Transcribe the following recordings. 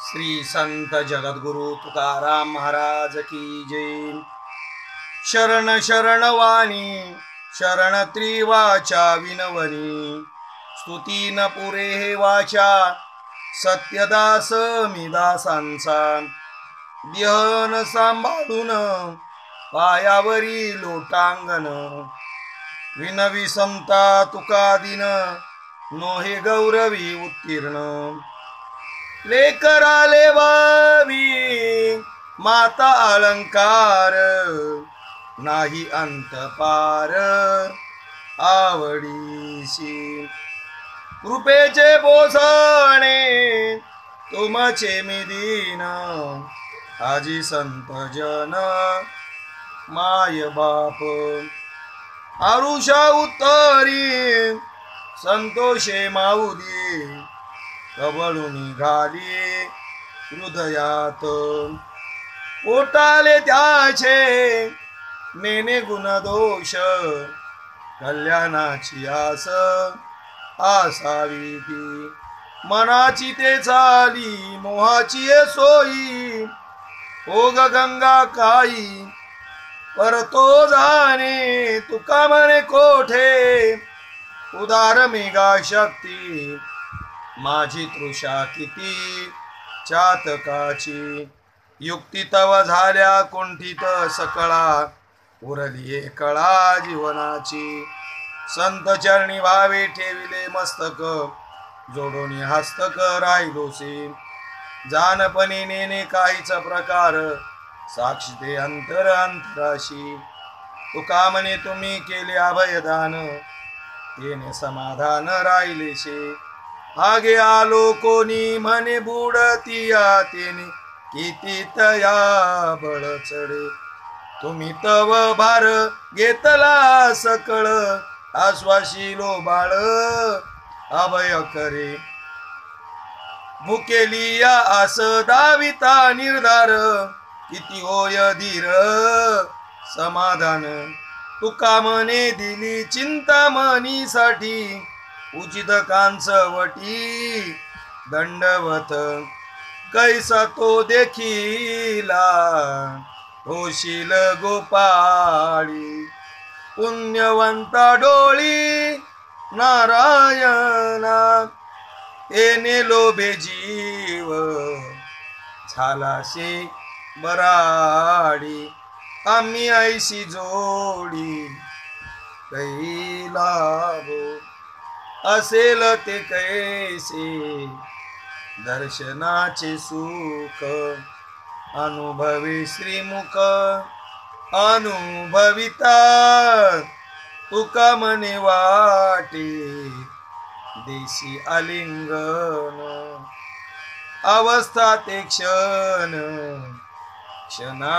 श्री संत जगद्गुरु तुकाराम महाराज की जय। शरण शरण वाणी शरण त्रिवाचा विनवनी, स्तुती न पुरे हे वाचा सत्यदास मी दासांचा। ध्यन सांभाळून पायावरी लोटांगण, विनवी समता तुका दिन नोहे गौरवी उत्तीर्ण। लेकराले वावी माता अलंकार, नाही अंत पार आवडीशी। कृपेचे पोसणे तुमचे मी दीन, आजी संत जन माय बाप। आरुषा उत्तरी संतोषे माऊली, कवळून निघाली हृदयात। पोटाले त्याचे नेने गुण दोष, कल्याणाची आस आसावी ती। मनाची ते चाली मोहाची सोयी, ओग गंगा काई परतो जाणे। तुका म्हणे कोठे उदार मेघा शक्ती, माझी तृषा किती चातकाची। युक्ती तव झाल्या कुंठित सकळा, उरली कळा जीवनाची। संत चरणी भावे ठेविले मस्तक, जोडोनी हस्तक राहिलोसे। जानपणे नेने काहीच प्रकार, साक्षी ते अंतर अंतराशी। तुका म्हणे तुम्ही केले अभयदान, तेने समाधान राहिलेशे। आगे आलो कोणी म्हणे बुडतिया, तेने किती तया बळ चढे। तुम्ही तव भार घेतला सकळ, आश्वासिलो बाळ अभय करे। भुकेलिया आस दाविता निर्धार, किती होय धीर समाधान। तुका म्हणे दिली चिंतामणीसाठी, उचित कांसवटी दंडवत। कैसा तो देखीला होशील गोपाळी, पुण्यवंता डोळी नारायणा। येणे लोभे जीव झालाशे बराडी, आम्ही ऐशी जोडी कैलाभो। असेल ते कैसे दर्शनाचे सुख, अनुभवी श्रीमुख अनुभविता। तुका म्हणे वाटे देशी आलिंगन, अवस्था ते क्षण क्षणा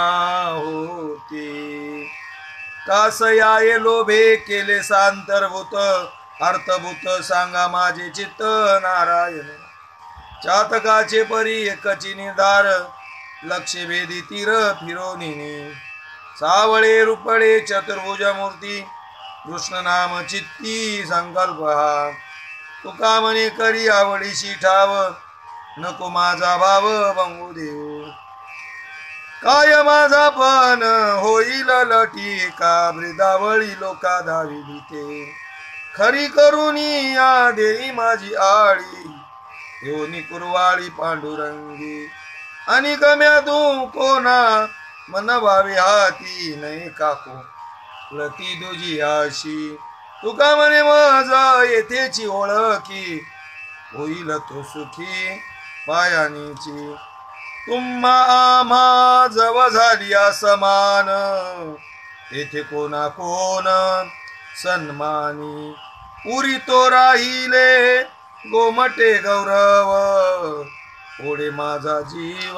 होती। कासयाये लोभे केले सांतर्भूत, अर्थभूत सांगा माझे चित्त नारायण। चातकाचे परी एकची निर्धार, लक्ष भेदी तीर फिरोनिनी। सावळे रुपडे चतुर्भुज मूर्ती, कृष्ण नाम चित्ती संकल्प हा। तुका म्हणे करी आवडीशी ठाव, नको माझा भाव बंगू देऊ। काय माझा पण होईल लटी का, ब्रिदावळी लोका धावी भीते। खरी करुनी या देई माझी आळी, योनी कुरवाळी पांडुरंगी। आणि गम्या तू कोणा मन भावी हाती, नाही काको लती दुजी आशी। तुका म्हणे माझा येथेची ओळखी, होईल तो सुखी पायानीची। तुम्हा आम्हा जव झाली समान, तेथे कोणा कोण सन्मानी। उरी तो राहिले गोमटे गौरव, ओढे माझा जीव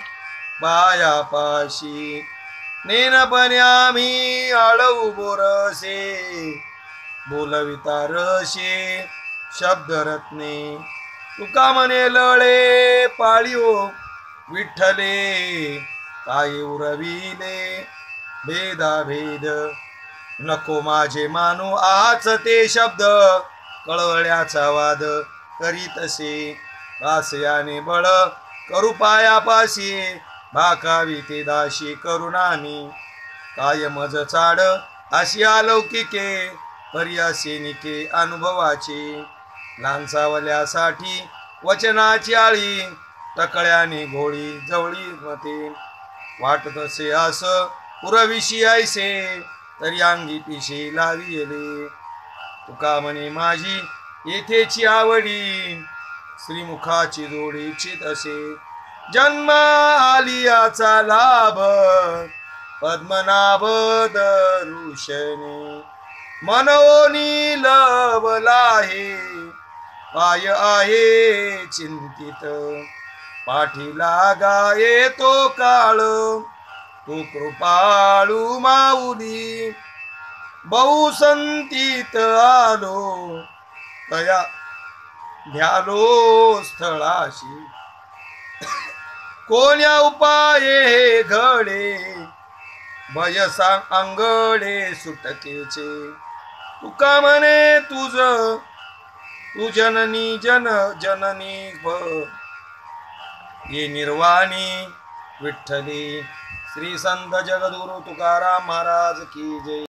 पायापाशी। नेनपणे आम्ही आळवू बोरसे, बोलविता रसे शब्दरत्ने। तुका म्हणे लळे पाळीओ विठ्ठले, काय उरविले भेदाभेद। नको माझे मानू आच ते शब्द, कळवळ्याचा वाद करीतसे। आसयाने बळ करू पायापाशी भाकावी ते दाशी करुणानी काय मज चाड अशी अलौकिके पर्यासी निके अनुभवाची लहानसावल्यासाठी वचनाची आळी टकळ्याने घोळी जवळी मते वाटत असे आस पुरविशी ऐसे तरी अंगी पिशे लाविले तुका म्हणे माझी येथेची आवडी श्रीमुखाची जोडी इच्छित असे जन्म आलियाचा लाभ पद्मनाभ दरुशने मनोनी लवला आहे पाय आहे चिंतित पाठीला गाये तो काळ तू कृपाळू माऊली बहुसंतीत आलो तया ध्यालो स्थळाशी कोण्या उपाये घडे भय सांग अंगडे सुटकेचे तुका म्हणे तू जननी जननी ये निर्वाणी विठ्ठली श्री संत जगद्गुरु तुकाराम महाराज की जय।